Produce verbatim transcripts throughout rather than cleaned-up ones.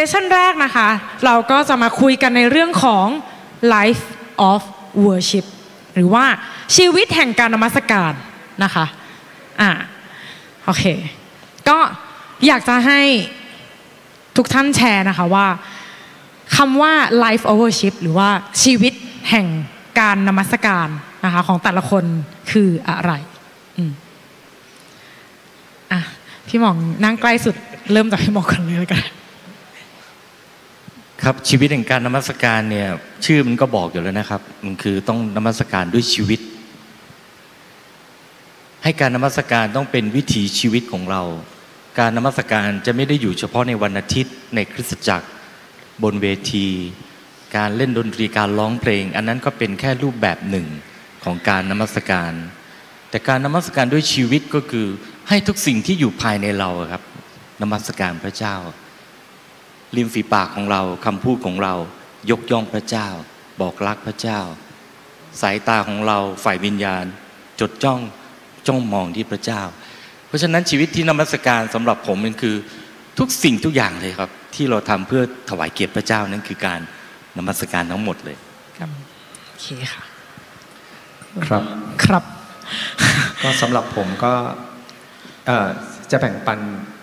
ชั่นแรกนะคะเราก็จะมาคุยกันในเรื่องของ life of worship หรือว่าชีวิตแห่งการนมัสการนะคะอ่าโอเคก็อยากจะให้ทุกท่านแชร์นะคะว่าคำว่า life of worship หรือว่าชีวิตแห่งการนมัสการนะคะของแต่ละคนคืออะไรอืมอ่ะพี่หม่องนั่งใกล้สุดเริ่มจากพี่หม่องก่อนเลยแล้วกันครับชีวิตแห่งการนมัสการเนี่ยชื่อมันก็บอกอยู่แล้วนะครับมันคือต้องนมัสการด้วยชีวิตให้การนมัสการต้องเป็นวิถีชีวิตของเราการนมัสการจะไม่ได้อยู่เฉพาะในวันอาทิตย์ในคริสตจักรบนเวทีการเล่นดนตรีการร้องเพลงอันนั้นก็เป็นแค่รูปแบบหนึ่งของการนมัสการแต่การนมัสการด้วยชีวิตก็คือให้ทุกสิ่งที่อยู่ภายในเราครับนมัสการพระเจ้าริมฝีปากของเราคำพูดของเรายกย่องพระเจ้าบอกรักพระเจ้าสายตาของเราฝ่ายวิญญาณจดจ้องจ้องมองที่พระเจ้าเพราะฉะนั้นชีวิตที่นมัสการสำหรับผมมันคือทุกสิ่งทุกอย่างเลยครับที่เราทำเพื่อถวายเกียรติพระเจ้านั้นคือการนมัสการทั้งหมดเลยครับโอเคค่ะครับครับก็สำหรับผมก็จะแบ่งปัน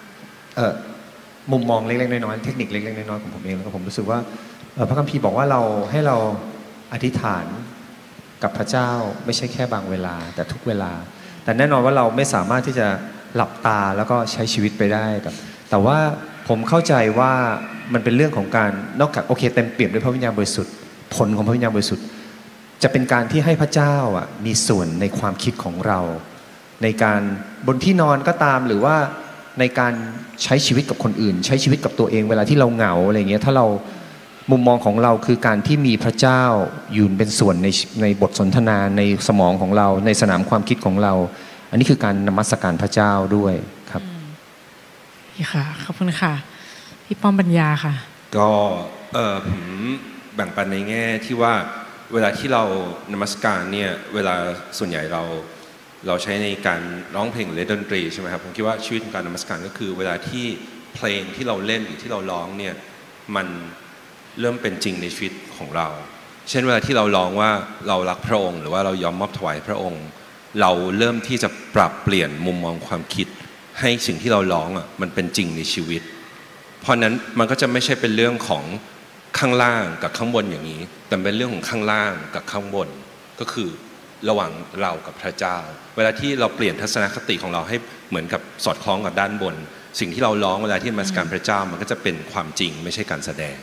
มุมมองเล็กๆน้อยๆเทคนิคเล็กๆน้อยๆของผมเองแล้วก็ผมรู้สึกว่าพระคัมภีร์บอกว่าเราให้เราอธิษฐานกับพระเจ้าไม่ใช่แค่บางเวลาแต่ทุกเวลาแต่แน่นอนว่าเราไม่สามารถที่จะหลับตาแล้วก็ใช้ชีวิตไปได้ครับแต่ว่าผมเข้าใจว่ามันเป็นเรื่องของการนอกจากโอเคเต็มเปี่ยมด้วยพระวิญญาณบริสุทธิ์ผลของพระวิญญาณบริสุทธิ์จะเป็นการที่ให้พระเจ้าอ่ะมีส่วนในความคิดของเราในการบนที่นอนก็ตามหรือว่าในการใช้ชีวิตกับคนอื่นใช้ชีวิตกับตัวเองเวลาที่เราเหงาอะไรเงี้ยถ้าเรามุมมองของเราคือการที่มีพระเจ้าอยู่เป็นส่วนในในบทสนทนาในสมองของเราในสนามความคิดของเราอันนี้คือการนมัสการพระเจ้าด้วยครับค่ะขอบคุณค่ะพี่ป้อมปัญญาค่ะก็เออผมแบ่งปันในแง่ที่ว่าเวลาที่เรานมัสการเนี่ยเวลาส่วนใหญ่เราเราใช้ในการร้องเพลงหรือเล่นดนตรีใช่ไหมครับผมคิดว่าชีวิตของการนมัสการก็คือเวลาที่เพลงที่เราเล่นหรือที่เราร้องเนี่ยมันเริ่มเป็นจริงในชีวิตของเราเช่นเวลาที่เราร้องว่าเรารักพระองค์หรือว่าเรายอมมอบถวายพระองค์เราเริ่มที่จะปรับเปลี่ยนมุมมองความคิดให้สิ่งที่เราร้องอ่ะมันเป็นจริงในชีวิตเพราะนั้นมันก็จะไม่ใช่เป็นเรื่องของข้างล่างกับข้างบนอย่างนี้แต่เป็นเรื่องของข้างล่างกับข้างบนก็คือระหว่างเรากับพระเจ้าเวลาที่เราเปลี่ยนทัศนคติของเราให้เหมือนกับสอดคล้องกับด้านบนสิ่งที่เราร้องเวลาที่นมัสการพระเจ้ามันก็จะเป็นความจริงไม่ใช่การแสดง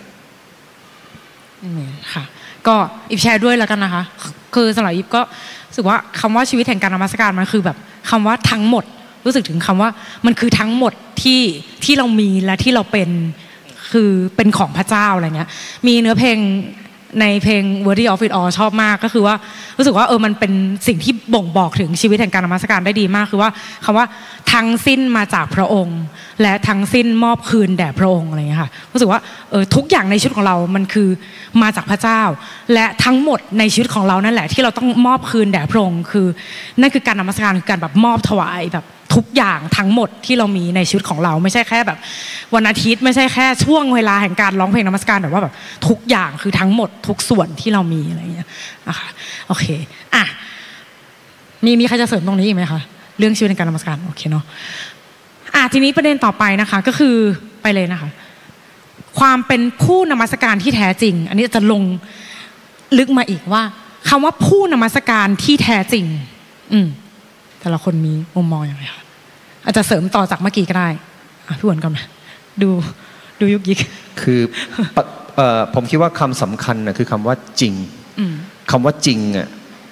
ค่ะก็อิฟแชร์ด้วยแล้วกันนะคะคือสำหรับอิฟก็รู้สึกว่าคำว่าชีวิตแห่งการนมัสการมันคือแบบคำว่าทั้งหมดรู้สึกถึงคำว่ามันคือทั้งหมดที่ที่เรามีและที่เราเป็นคือเป็นของพระเจ้าอะไรเงี้ยมีเนื้อเพลงในเพลง Worthy of It All ชอบมากก็คือว่ารู้สึกว่าเออมันเป็นสิ่งที่บ่งบอกถึงชีวิตแห่งการนมัสการได้ดีมากคือว่าคำว่าทั้งสิ้นมาจากพระองค์และทั้งสิ้นมอบคืนแด่พระองค์อะไรเงี้ยค่ะรู้สึกว่าเออทุกอย่างในชีวิตของเรามันคือมาจากพระเจ้าและทั้งหมดในชีวิตของเรานั่นแหละที่เราต้องมอบคืนแด่พระองค์คือนั่นคือการนมัสการคือการแบบมอบถวายแบบทุกอย่างทั้งหมดที่เรามีในชีวิตของเราไม่ใช่แค่แบบวันอาทิตย์ไม่ใช่แค่ช่วงเวลาแห่งการร้องเพลงนมัสการแต่ว่าแบบทุกอย่างคือทั้งหมดทุกส่วนที่เรามีอะไรอย่างเงี้ยนะคะโอเคอ่ะมีมีใครจะเสริมตรงนี้อีกไหมคะเรื่องชีวิตในการนมัสการโอเคเนาะอ่ะทีนี้ประเด็นต่อไปนะคะก็คือไปเลยนะคะความเป็นผู้นมัสการที่แท้จริงอันนี้จะลงลึกมาอีกว่าคำว่าผู้นมัสการที่แท้จริงอืมแต่ละคนมีมุมมองอย่างไรคะอาจจะเสริมต่อจากเมื่อกี้ก็ได้พี่หวนก่อนไหมดูดูยุกยิกคือผมคิดว่าคำสำคัญนะคือคำว่าจริงคำว่าจริงอ่ะ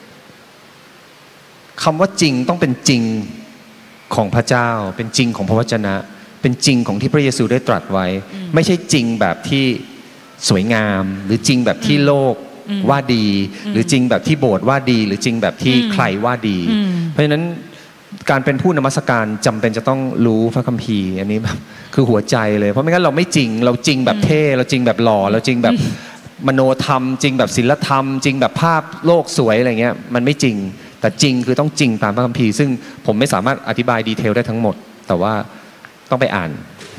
คำว่าจริงต้องเป็นจริงของพระเจ้าเป็นจริงของพระวจนะเป็นจริงของที่พระเยซูได้ตรัสไว้ไม่ใช่จริงแบบที่สวยงามหรือจริงแบบที่โลกว่าดีหรือจริงแบบที่โบสถ์ว่าดีหรือจริงแบบที่ใครว่าดีเพราะฉะนั้นการเป็นผู้นมัสการจำเป็นจะต้องรู้พระคัมภีร์อันนี้แบบคือหัวใจเลยเพราะไม่งั้นเราไม่จริงเราจริงแบบเท่เราจริงแบบหล่อเราจริงแบบมโนธรรมจริงแบบศิลธรรมจริงแบบภาพโลกสวยอะไรเงี้ยมันไม่จริงแต่จริงคือต้องจริงตามพระคัมภีร์ซึ่งผมไม่สามารถอธิบายดีเทลได้ทั้งหมดแต่ว่าต้องไปอ่าน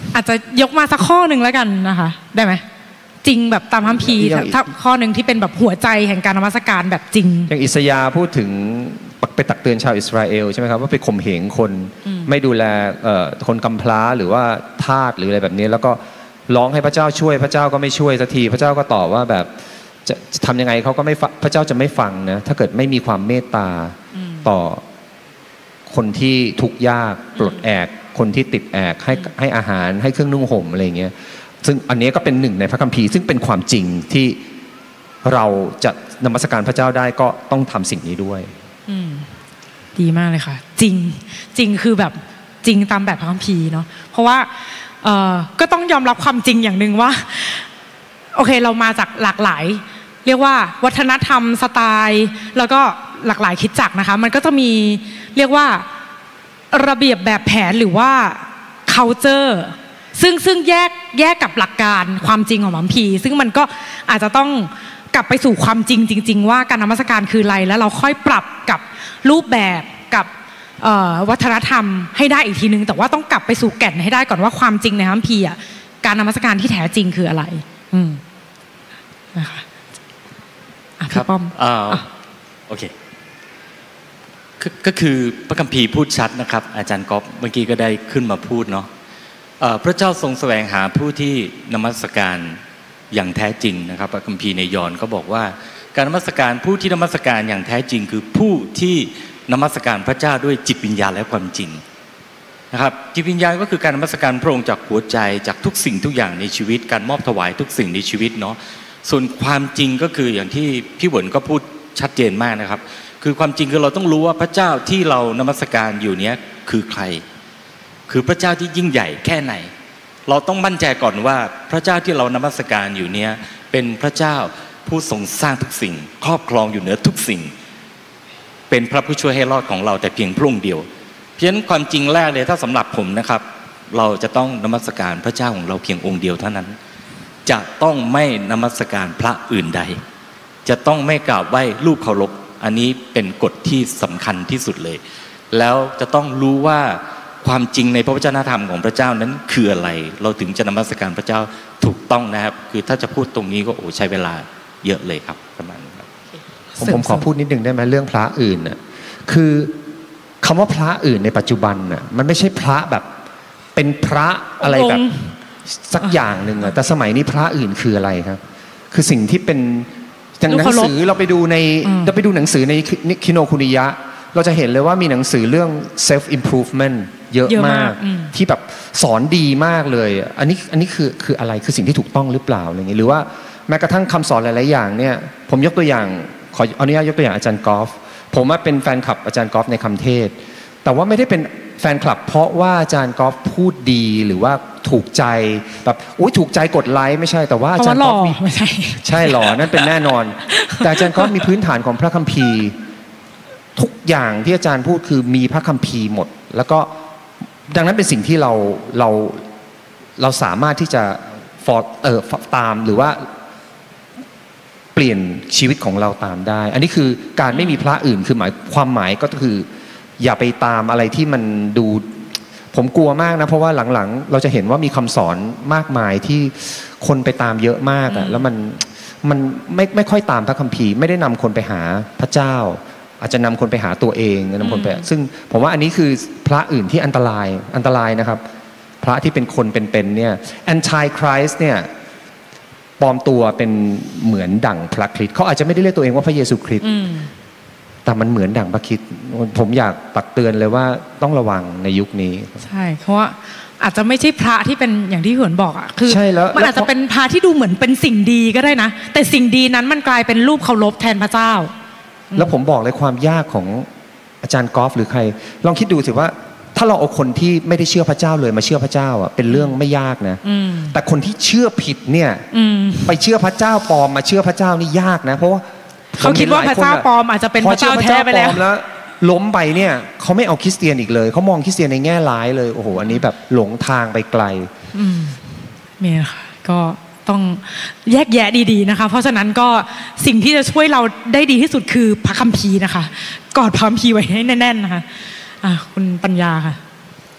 อาจจะยกมาสักข้อหนึ่งแล้วกันนะคะได้ไหมจริงแบบตามพระคัมภีร์ถ้าข้อหนึ่งที่เป็นแบบหัวใจแห่งการนมัสการแบบจริงอย่างอิสยาห์พูดถึงไปตักเตือนชาวอิสราเอลใช่ไหมครับว่าไปข่มเหงคนไม่ดูแลคนกำพร้าหรือว่าทาสหรืออะไรแบบนี้แล้วก็ร้องให้พระเจ้าช่วยพระเจ้าก็ไม่ช่วยสักทีพระเจ้าก็ตอบว่าแบบจะทำยังไงเขาก็ไม่พระเจ้าจะไม่ฟังนะถ้าเกิดไม่มีความเมตตาต่อคนที่ทุกข์ยากปลดแอกคนที่ติดแอกให้ให้อาหารให้เครื่องนุ่งห่มอะไรเงี้ยซึ่งอันนี้ก็เป็นหนึ่งในพระคัมภีร์ซึ่งเป็นความจริงที่เราจะนมัสการพระเจ้าได้ก็ต้องทำสิ่งนี้ด้วยดีมากเลยค่ะจริงจริงคือแบบจริงตามแบบพระคัมภีร์เนาะเพราะว่าเอ่อก็ต้องยอมรับความจริงอย่างหนึ่งว่าโอเคเรามาจากหลากหลายเรียกว่าวัฒนธรรมสไตล์แล้วก็หลากหลายคริสตจักรนะคะมันก็จะมีเรียกว่าระเบียบแบบแผนหรือว่า culture ซึ่งซึ่งแยกแยกกับหลักการความจริงของพระคัมภีร์ซึ่งมันก็อาจจะต้องกลับไปสู่ความจริงจริงๆว่าการนมัสการคืออะไรแล้วเราค่อยปรับกับรูปแบบกับวัฒนธรรมให้ได้อีกทีนึงแต่ว่าต้องกลับไปสู่แก่นให้ได้ก่อนว่าความจริงในพระคัมภีร์การนมัสการที่แท้จริงคืออะไรอืมนะคะครับป้อมโอเคก็คือพระคัมภีร์พูดชัดนะครับอาจารย์ก๊อฟเมื่อกี้ก็ได้ขึ้นมาพูดเนาะพระเจ้าทรงแสวงหาผู้ที่นมัสการอย่างแท้จริงนะครับพระคัมภีร์ในยอห์นก็บอกว่าการนมัสการผู้ที่นมัสการอย่างแท้จริงคือผู้ที่นมัสการพระเจ้าด้วยจิตวิญญาณและความจริงนะครับจิตวิญญาณก็คือการนมัสการพระองค์จากหัวใจจากทุกสิ่งทุกอย่างในชีวิตการมอบถวายทุกสิ่งในชีวิตเนาะส่วนความจริงก็คืออย่างที่พี่หวนก็พูดชัดเจนมากนะครับคือความจริงคือเราต้องรู้ว่าพระเจ้าที่เรานมัสการอยู่เนี้ยคือใครคือพระเจ้าที่ยิ่งใหญ่แค่ไหนเราต้องมั่นใจก่อนว่าพระเจ้าที่เรานมัสการอยู่เนี้ยเป็นพระเจ้าผู้ทรงสร้างทุกสิ่งครอบครองอยู่เหนือทุกสิ่งเป็นพระผู้ช่วยให้รอดของเราแต่เพียงพระองค์เดียวเพราะฉะนั้นความจริงแรกเลยถ้าสำหรับผมนะครับเราจะต้องนมัสการพระเจ้าของเราเพียงองค์เดียวเท่านั้นจะต้องไม่นมัสการพระอื่นใดจะต้องไม่กราบไหว้รูปเคารพอันนี้เป็นกฎที่สำคัญที่สุดเลยแล้วจะต้องรู้ว่าความจริงในพระวจนะธรรมของพระเจ้านั้นคืออะไรเราถึงจะนมัสการพระเจ้าถูกต้องนะครับคือถ้าจะพูดตรงนี้ก็โอ้ใช้เวลาเยอะเลยครับประมาณนี้ครับผมผมขอพูดนิดนึงได้ไหมเรื่องพระอื่นน่ะคือคำว่าพระอื่นในปัจจุบันน่ะมันไม่ใช่พระแบบเป็นพระอะไรแบบสักอย่างหนึ่งอะแต่สมัยนี้พระอื่นคืออะไรครับคือสิ่งที่เป็นอย่างหนังสือเราไปดูในเราไปดูหนังสือในคิโนคุนิยะเราจะเห็นเลยว่ามีหนังสือเรื่อง self improvement เยอะมากที่แบบสอนดีมากเลยอันนี้อันนี้คือคืออะไรคือสิ่งที่ถูกต้องหรือเปล่าอะไรอย่างนี้หรือว่าแม้กระทั่งคำสอนหลายๆอย่างเนี่ยผมยกตัวอย่างขออนุญาตยกตัวอย่างอาจารย์กอล์ฟผมว่าเป็นแฟนคลับอาจารย์กอล์ฟในคำเทศแต่ว่าไม่ได้เป็นแฟนคลับเพราะว่าอาจารย์กอล์ฟพูดดีหรือว่าถูกใจแบบอุ้ยถูกใจกดไลค์ไม่ใช่แต่ว่าอาจารย์กอล์ฟไม่ใช่ใช่หรอนั่นเป็นแน่นอนแต่อาจารย์กอล์ฟมีพื้นฐานของพระคัมภีร์ทุกอย่างที่อาจารย์พูดคือมีพระคัมภีร์หมดแล้วก็ดังนั้นเป็นสิ่งที่เราเราเราสามารถที่จะฟอร์เอ่อตามหรือว่าเปลี่ยนชีวิตของเราตามได้อันนี้คือการไม่มีพระอื่นคือหมายความหมายก็คืออย่าไปตามอะไรที่มันดูผมกลัวมากนะเพราะว่าหลังๆเราจะเห็นว่ามีคำสอนมากมายที่คนไปตามเยอะมากอะแล้วมันมันไม่ไม่ค่อยตามพระคัมภีร์ไม่ได้นำคนไปหาพระเจ้าอาจจะนำคนไปหาตัวเองนำคนไปซึ่งผมว่าอันนี้คือพระอื่นที่อันตรายอันตรายนะครับพระที่เป็นคนเป็นๆเนี่ย Antichrist เนี่ยปลอมตัวเป็นเหมือนดั่งพระคริสต์เขาอาจจะไม่ได้เรียกตัวเองว่าพระเยซูคริสต์แต่มันเหมือนดั่งพระคริสต์ผมอยากตักเตือนเลยว่าต้องระวังในยุคนี้ใช่เพราะว่าอาจจะไม่ใช่พระที่เป็นอย่างที่เหินบอกอ่ะคือมันอาจจะเป็นพระที่ดูเหมือนเป็นสิ่งดีก็ได้นะแต่สิ่งดีนั้นมันกลายเป็นรูปเคารพแทนพระเจ้าแล้วผมบอกเลยความยากของอาจารย์กอล์ฟหรือใครลองคิดดูสิว่าถ้าเราเอาคนที่ไม่ได้เชื่อพระเจ้าเลยมาเชื่อพระเจ้าอ่ะเป็นเรื่องไม่ยากนะแต่คนที่เชื่อผิดเนี่ยไปเชื่อพระเจ้าปลอมมาเชื่อพระเจ้านี่ยากนะเพราะว่าเขาคิดว่าพระเจ้าปลอมอาจจะเป็นพระเจ้าแท้ไปแล้วแล้วล้มไปเนี่ยเขาไม่เอาคริสเตียนอีกเลยเขามองคริสเตียนในแง่ร้ายเลยโอ้โหอันนี้แบบหลงทางไปไกลมีค่ะก็ต้องแยกแยะดีๆนะคะเพราะฉะนั้นก็สิ่งที่จะช่วยเราได้ดีที่สุดคือพระคัมภีร์นะคะกอดพระคัมภีร์ไว้ให้แน่นๆนะคะอ่ะคุณปัญญาค่ะ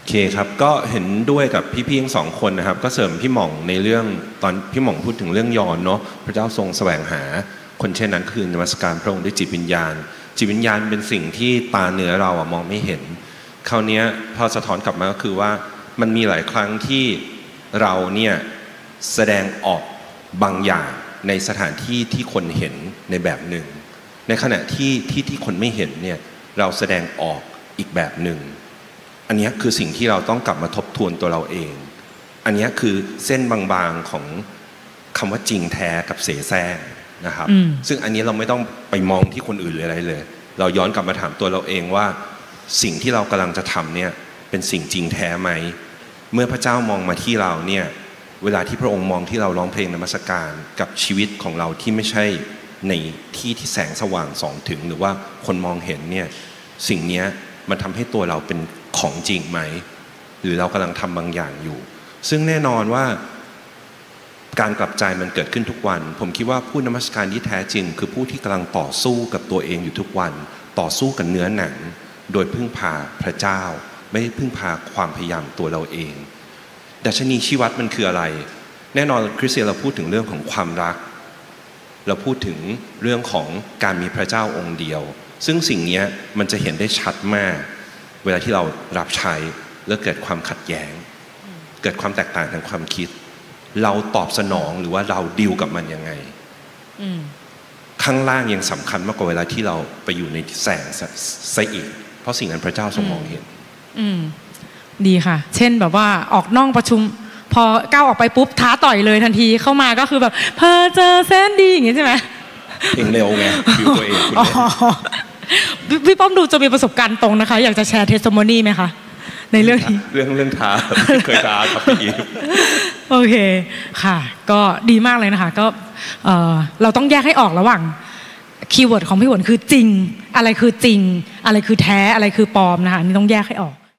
โอเคครับก็เห็นด้วยกับพี่ๆทั้งสองคนนะครับก็เสริมพี่หม่องในเรื่องตอนพี่หม่องพูดถึงเรื่องยอนเนาะพระเจ้าทรงแสวงหาคนเช่นนั้นคือนมัสการพระองค์ด้วยจิตวิญญาณจิตวิญญาณเป็นสิ่งที่ตาเนื้อเราอะมองไม่เห็นคราวนี้พอสะท้อนกลับมาก็คือว่ามันมีหลายครั้งที่เราเนี่ยแสดงออกบางอย่างในสถานที่ที่คนเห็นในแบบหนึ่งในขณะที่ที่ที่คนไม่เห็นเนี่ยเราแสดงออกอีกแบบหนึ่งอันนี้คือสิ่งที่เราต้องกลับมาทบทวนตัวเราเองอันนี้คือเส้นบางๆของคำว่าจริงแท้กับเสแสร้งนะครับซึ่งอันนี้เราไม่ต้องไปมองที่คนอื่นเลยอะไรเลยเราย้อนกลับมาถามตัวเราเองว่าสิ่งที่เรากำลังจะทำเนี่ยเป็นสิ่งจริงแท้ไหมเมื่อพระเจ้ามองมาที่เราเนี่ยเวลาที่พระองค์มองที่เราร้องเพลงนมัสการกับชีวิตของเราที่ไม่ใช่ในที่ที่แสงสว่างส่องถึงหรือว่าคนมองเห็นเนี่ยสิ่งนี้มันทำให้ตัวเราเป็นของจริงไหมหรือเรากำลังทำบางอย่างอยู่ซึ่งแน่นอนว่าการกลับใจมันเกิดขึ้นทุกวันผมคิดว่าผู้นมัสการที่แท้จริงคือผู้ที่กำลังต่อสู้กับตัวเองอยู่ทุกวันต่อสู้กับเนื้อหนังโดยพึ่งพาพระเจ้าไม่ได้พึ่งพาความพยายามตัวเราเองดัชนีชี้วัดมันคืออะไรแน่นอนคริสเตียนเราพูดถึงเรื่องของความรักเราพูดถึงเรื่องของการมีพระเจ้าองค์เดียวซึ่งสิ่งนี้มันจะเห็นได้ชัดมากเวลาที่เรารับใช้แล้วเกิดความขัดแย้งเกิดความแตกต่างทางความคิดเราตอบสนองหรือว่าเราดีลกับมันยังไงข้างล่างยังสำคัญมากกว่าเวลาที่เราไปอยู่ในแสงซะอีกเพราะสิ่งนั้นพระเจ้าทรงมองเห็นอืมดีค่ะเช่นแบบว่าออกนอกประชุมพอก้าวออกไปปุ๊บท้าต่อยเลยทันทีเข้ามาก็คือแบบเพอเจอแสนดีอย่างงี้ใช่ไหมเพลงเร็วไงฟิวตัวเองคุณเนี่ยพี่ป้อมดูจะมีประสบการณ์ตรงนะคะอยากจะแชร์เทสโมนีไหมคะในเรื่องนี้เรื่องเรื่องท้าเคยท้าครับพี่โอเคค่ะก็ดีมากเลยนะคะก็เออเราต้องแยกให้ออกระหว่างคีย์เวิร์ดของพี่หวนคือจริงอะไรคือจริงอะไรคือแท้อะไรคือปลอมนะคะนี่ต้องแยกให้ออก